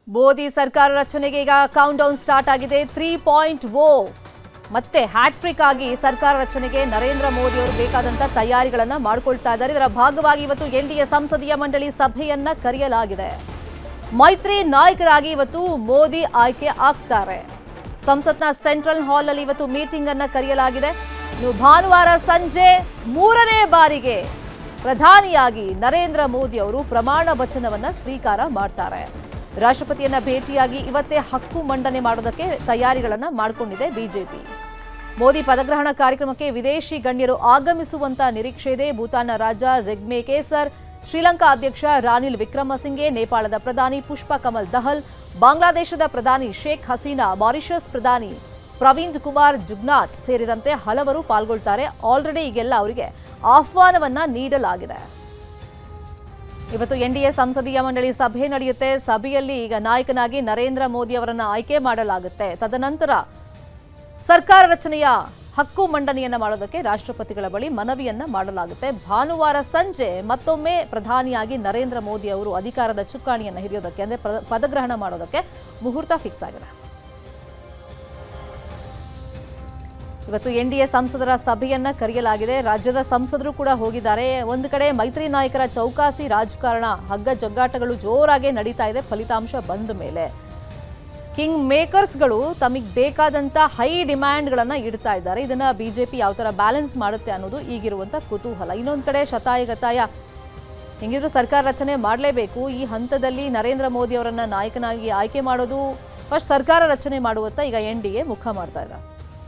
ಮೋದಿ ಸರ್ಕಾರ ರಚನೆಗೆ ಈಗ ಕೌಂಟ್ ಡೌನ್ ಸ್ಟಾರ್ಟ್ ಆಗಿದೆ 3.0 ಮತ್ತೆ ಹ್ಯಾಟ್ರಿಕ್ ಆಗಿ ಸರ್ಕಾರ ರಚನೆಗೆ ನರೇಂದ್ರ ಮೋದಿ ಅವರು ಬೇಕಾದಂತ ತಯಾರಿಗಳನ್ನು ಮಾಡಿಕೊಳ್ತಾ ಇದ್ದಾರೆ। ಇದರ ಭಾಗವಾಗಿ ಇವತ್ತು ಎನ್ಡಿಎ ಸಂಸದೀಯ ಮಂಡಳಿ ಸಭೆಯನ್ನ ಕರೆಯಲಾಗಿದೆ। ಮೈತ್ರಿ ನಾಯಕರಾಗಿ ಇವತ್ತು ಮೋದಿ ಆಯ್ಕೆ ಆಗ್ತಾರೆ। ಸಂಸತ್ನ ಸೆಂಟ್ರಲ್ ಹಾಲ್ ಅಲ್ಲಿ ಇವತ್ತು ಮೀಟಿಂಗ್ ಅನ್ನು ಕರೆಯಲಾಗಿದೆ। ಭಾನುವಾರ ಸಂಜೆ ಮೂರನೇ ಬಾರಿಗೆ ಪ್ರಧಾನಿಯಾಗಿ ನರೇಂದ್ರ ಮೋದಿ ಅವರು ಪ್ರಮಾಣ ವಚನವನ್ನ ಸ್ವೀಕಾರ ಮಾಡ್ತಾರೆ। ರಾಷ್ಟ್ರಪತಿಯನ್ನ ಭೇಟಿಯಾಗಿ ಇವತ್ತೇ ಹಕ್ಕು ಮಂಡನೆ ಮಾಡೋದಕ್ಕೆ ತಯಾರಿಗಳನ್ನು ಮಾಡಿಕೊಂಡಿದೆ ಬಿಜೆಪಿ। ಮೋದಿ ಪದಗ್ರಹಣ ಕಾರ್ಯಕ್ರಮಕ್ಕೆ ವಿದೇಶಿ ಗಣ್ಯರು ಆಗಮಿಸುವಂತ ನಿರೀಕ್ಷೆ ಇದೆ। ಭೂತಾನ್ನ ರಾಜ ಜಿಗ್ಮೆ ಕೇಸರ್, ಶ್ರೀಲಂಕಾ ಅಧ್ಯಕ್ಷ ರಾನಿಲ್ ವಿಕ್ರಮಸಿಂಘೆ, ನೇಪಾಳದ ಪ್ರಧಾನಿ ಪುಷ್ಪ ಕಮಲ್ ದಹಲ್, ಬಾಂಗ್ಲಾದೇಶದ ಪ್ರಧಾನಿ ಶೇಖ್ ಹಸೀನಾ, ಮಾರಿಷಸ್ ಪ್ರಧಾನಿ ಪ್ರವೀಂದ್ ಕುಮಾರ್ ಜುಗ್ನಾಥ್ ಸೇರಿದಂತೆ ಹಲವರು ಪಾಲ್ಗೊಳ್ತಾರೆ। ಆಲ್ರೆಡಿ ಈಗೆಲ್ಲ ಅವರಿಗೆ ಆಹ್ವಾನವನ್ನ ನೀಡಲಾಗಿದೆ। ಇವತ್ತು ಎನ್ಡಿಎ ಸಂಸದೀಯ ಮಂಡಳಿ ಸಭೆ ನಡೆಯುತ್ತೆ। ಸಭೆಯಲ್ಲಿ ಈಗ ನಾಯಕನಾಗಿ ನರೇಂದ್ರ ಮೋದಿ ಅವರನ್ನು ಆಯ್ಕೆ ಮಾಡಲಾಗುತ್ತೆ। ತದನಂತರ ಸರ್ಕಾರ ರಚನೆಯ ಹಕ್ಕು ಮಂಡನೆಯನ್ನ ಮಾಡೋದಕ್ಕೆ ರಾಷ್ಟ್ರಪತಿಗಳ ಬಳಿ ಮನವಿಯನ್ನ ಮಾಡಲಾಗುತ್ತೆ। ಭಾನುವಾರ ಸಂಜೆ ಮತ್ತೊಮ್ಮೆ ಪ್ರಧಾನಿಯಾಗಿ ನರೇಂದ್ರ ಮೋದಿ ಅವರು ಅಧಿಕಾರದ ಚುಕ್ಕಾಣಿಯನ್ನು ಹಿಡಿಯೋದಕ್ಕೆ ಅಂದ್ರೆ ಪದಗ್ರಹಣ ಮಾಡೋದಕ್ಕೆ ಮುಹೂರ್ತ ಫಿಕ್ಸ್ ಆಗಿದೆ। ಇವತ್ತು ಎನ್ಡಿಎ ಸಂಸದರ ಸಭೆಯನ್ನ ಕರೆಯಲಾಗಿದೆ। ರಾಜ್ಯದ ಸಂಸದರು ಕೂಡ ಹೋಗಿದ್ದಾರೆ। ಒಂದು ಕಡೆ ಮೈತ್ರಿ ನಾಯಕರ ಚೌಕಾಸಿ ರಾಜಕಾರಣ ಹಗ್ಗ ಜಗ್ಗಾಟಗಳು ಜೋರಾಗಿ ನಡೀತಾ ಇದೆ। ಫಲಿತಾಂಶ ಬಂದ ಮೇಲೆ ಕಿಂಗ್ ಮೇಕರ್ಸ್ಗಳು ತಮಗೆ ಬೇಕಾದಂತ ಹೈ ಡಿಮ್ಯಾಂಡ್ಗಳನ್ನ ಇಡ್ತಾ ಇದ್ದಾರೆ। ಇದನ್ನ ಬಿಜೆಪಿ ಯಾವ ತರ ಬ್ಯಾಲೆನ್ಸ್ ಮಾಡುತ್ತೆ ಅನ್ನೋದು ಈಗಿರುವಂತ ಕುತೂಹಲ। ಇನ್ನೊಂದು ಕಡೆ ಶತಾಯಗತಾಯ ಹೆಂಗಿದ್ರು ಸರ್ಕಾರ ರಚನೆ ಮಾಡಲೇಬೇಕು। ಈ ಹಂತದಲ್ಲಿ ನರೇಂದ್ರ ಮೋದಿ ಅವರನ್ನ ನಾಯಕನಾಗಿ ಆಯ್ಕೆ ಮಾಡೋದು ಫಸ್ಟ್ ಸರ್ಕಾರ ರಚನೆ ಮಾಡುವತ್ತ ಈಗ ಎನ್ಡಿಎ ಮುಖ ಮಾಡ್ತಾ ಇದೆ।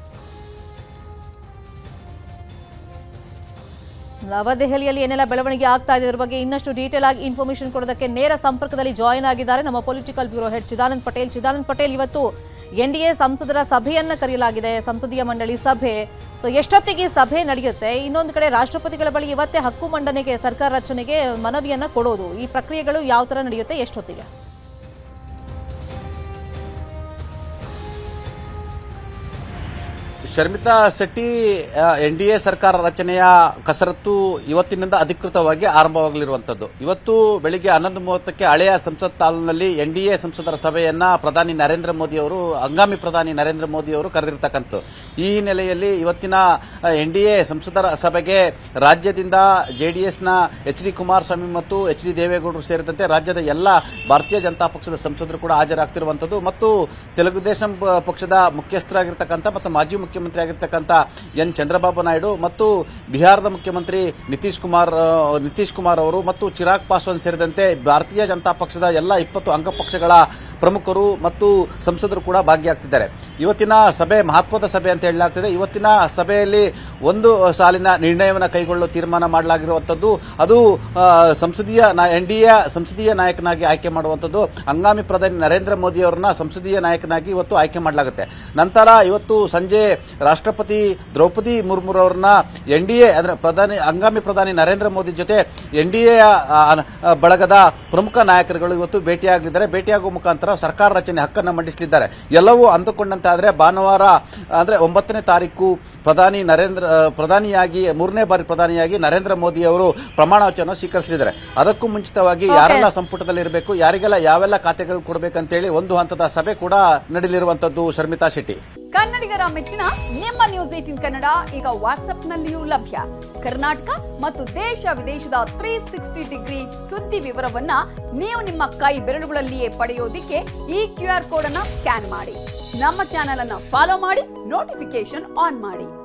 ನವದೆಹಲಿಯಲ್ಲಿ ಏನೆಲ್ಲ ಬೆಳವಣಿಗೆ ಆಗ್ತಾ ಇದೆ ಇದರ ಬಗ್ಗೆ ಇನ್ನಷ್ಟು ಡೀಟೇಲ್ ಆಗಿ ಇನ್ಫಾರ್ಮೇಶನ್ ಕೊಡೋದಕ್ಕೆ ನೇರ ಸಂಪರ್ಕದಲ್ಲಿ ಜಾಯಿನ್ ಆಗಿದ್ದಾರೆ ನಮ್ಮ political bureau head Chidanand Patel. ಇವತ್ತು ಎನ್ಡಿಎ ಸಂಸದರ ಸಭೆಯನ್ನ ಕರೆಯಲಾಗಿದೆ, ಸಂಸದೀಯ ಮಂಡಳಿ ಸಭೆ। ಸೊ ಎಷ್ಟೊತ್ತಿಗೆ ಸಭೆ ನಡೆಯುತ್ತೆ? ಇನ್ನೊಂದು ಕಡೆ ರಾಷ್ಟ್ರಪತಿಗಳ ಬಳಿ ಇವತ್ತೇ ಹಕ್ಕು ಮಂಡನೆಗೆ ಸರ್ಕಾರ ರಚನೆಗೆ ಮನವಿಯನ್ನ ಕೊಡೋದು, ಈ ಪ್ರಕ್ರಿಯೆಗಳು ಯಾವ ತರ ನಡೆಯುತ್ತೆ, ಎಷ್ಟೊತ್ತಿಗೆ? ಶರ್ಮಿತಾ ಶೆಟ್ಟಿ, ಎನ್ಡಿಎ ಸರ್ಕಾರ ರಚನೆಯ ಕಸರತ್ತು ಇವತ್ತಿನಿಂದ ಅಧಿಕೃತವಾಗಿ ಆರಂಭವಾಗಲಿರುವಂತದ್ದು। ಇವತ್ತು ಬೆಳಿಗ್ಗೆ 11:30ಕ್ಕೆ ಹಳೆಯ ಸಂಸತ್ ಹಾಲ್ನಲ್ಲಿ ಎನ್ಡಿಎ ಸಂಸದರ ಸಭೆಯನ್ನ ಪ್ರಧಾನಿ ನರೇಂದ್ರ ಮೋದಿ ಅವರು, ಹಂಗಾಮಿ ಪ್ರಧಾನಿ ನರೇಂದ್ರ ಮೋದಿ ಅವರು ಕರೆದಿರ್ತಕ್ಕಂಥದ್ದು। ಈ ಹಿನ್ನೆಲೆಯಲ್ಲಿ ಇವತ್ತಿನ ಎನ್ಡಿಎ ಸಂಸದರ ಸಭೆಗೆ ರಾಜ್ಯದಿಂದ ಜೆಡಿಎಸ್ನ ಎಚ್.ಡಿ. ಕುಮಾರಸ್ವಾಮಿ ಮತ್ತು ಎಚ್.ಡಿ. ದೇವೇಗೌಡರು ಸೇರಿದಂತೆ ರಾಜ್ಯದ ಎಲ್ಲ ಭಾರತೀಯ ಜನತಾ ಪಕ್ಷದ ಸಂಸದರು ಕೂಡ ಹಾಜರಾಗ್ತಿರುವಂತದ್ದು ಮತ್ತು ತೆಲುಗು ದೇಶಂ ಪಕ್ಷದ ಮುಖ್ಯಸ್ಥರಾಗಿರ್ತಕ್ಕಂಥ ಮತ್ತು ಮಾಜಿ ಮುಖ್ಯಮಂತ್ರಿ ಆಗಿರ್ತಕ್ಕಂಥ ಎನ್ ಚಂದ್ರಬಾಬು ನಾಯ್ಡು ಮತ್ತು ಬಿಹಾರದ ಮುಖ್ಯಮಂತ್ರಿ ನಿತೀಶ್ ಕುಮಾರ್ ಅವರು ಮತ್ತು ಚಿರಾಗ್ ಪಾಸ್ವಾನ್ ಸೇರಿದಂತೆ ಭಾರತೀಯ ಜನತಾ ಪಕ್ಷದ ಎಲ್ಲ 20 ಅಂಗಪಕ್ಷಗಳ ಪ್ರಮುಖರು ಮತ್ತು ಸಂಸದರು ಕೂಡ ಭಾಗಿಯಾಗ್ತಿದ್ದಾರೆ। ಇವತ್ತಿನ ಸಭೆ ಮಹತ್ವದ ಸಭೆ ಅಂತ ಹೇಳಲಾಗ್ತಿದೆ। ಇವತ್ತಿನ ಸಭೆಯಲ್ಲಿ ಒಂದು ಸಾಲಿನ ನಿರ್ಣಯವನ್ನು ಕೈಗೊಳ್ಳಲು ತೀರ್ಮಾನ ಮಾಡಲಾಗಿರುವಂತದ್ದು, ಅದು ಎನ್ಡಿಎ ಸಂಸದೀಯ ನಾಯಕನಾಗಿ ಆಯ್ಕೆ ಮಾಡುವಂತದ್ದು। ಹಂಗಾಮಿ ಪ್ರಧಾನಿ ನರೇಂದ್ರ ಮೋದಿ ಅವರನ್ನ ಸಂಸದೀಯ ನಾಯಕನಾಗಿ ಇವತ್ತು ಆಯ್ಕೆ ಮಾಡಲಾಗುತ್ತೆ। ನಂತರ ಇವತ್ತು ಸಂಜೆ ರಾಷ್ಟ್ರಪತಿ ದ್ರೌಪದಿ ಮುರ್ಮು ಅವರನ್ನ ಎನ್ಡಿಎ ಅಂದ್ರೆ ಹಂಗಾಮಿ ಪ್ರಧಾನಿ ನರೇಂದ್ರ ಮೋದಿ ಜೊತೆ ಎನ್ಡಿಎ ಬಳಗದ ಪ್ರಮುಖ ನಾಯಕರುಗಳು ಇವತ್ತು ಭೇಟಿಯಾಗಲಿದ್ದಾರೆ। ಭೇಟಿಯಾಗುವ ಮುಖಾಂತರ ಸರ್ಕಾರ ರಚನೆ ಹಕ್ಕನ್ನು ಮಂಡಿಸಲಿದ್ದಾರೆ। ಎಲ್ಲವೂ ಅಂದುಕೊಂಡಂತಾದ್ರೆ ಭಾನುವಾರ ಅಂದ್ರೆ 9ನೇ ತಾರೀಕು ಪ್ರಧಾನಿಯಾಗಿ 3ನೇ ಬಾರಿ ಪ್ರಧಾನಿಯಾಗಿ ನರೇಂದ್ರ ಮೋದಿ ಅವರು ಪ್ರಮಾಣ ವಚನ ಸ್ವೀಕರಿಸಲಿದ್ದಾರೆ। ಅದಕ್ಕೂ ಮುಂಚಿತವಾಗಿ ಯಾರೆಲ್ಲ ಸಂಪುಟದಲ್ಲಿ ಇರಬೇಕು, ಯಾರಿಗೆಲ್ಲ ಯಾವೆಲ್ಲ ಖಾತೆಗಳು ಕೊಡಬೇಕಂತೇಳಿ ಒಂದು ಹಂತದ ಸಭೆ ಕೂಡ ನಡೆಯಲಿರುವಂತದ್ದು। ಶರ್ಮಿತಾ ಶೆಟ್ಟಿ, ಕನ್ನಡಿಗರ ಮೆಚ್ಚಿನ ನಿಮ್ಮ ನ್ಯೂಸ್ 18 ಕನ್ನಡ ಈಗ ವಾಟ್ಸ್ಆಪ್ನಲ್ಲಿಯೂ ಲಭ್ಯ। ಕರ್ನಾಟಕ ಮತ್ತು ದೇಶ ವಿದೇಶದ 360 ಡಿಗ್ರಿ ಸುದ್ದಿ ವಿವರವನ್ನ ನೀವು ನಿಮ್ಮ ಕೈ ಬೆರಳುಗಳಲ್ಲಿಯೇ ಪಡೆಯೋದಿಕ್ಕೆ ಈ QR ಕೋಡ್ ಅನ್ನ ಸ್ಕ್ಯಾನ್ ಮಾಡಿ, ನಮ್ಮ ಚಾನೆಲ್ ಅನ್ನ ಫಾಲೋ ಮಾಡಿ, ನೋಟಿಫಿಕೇಶನ್ ಆನ್ ಮಾಡಿ।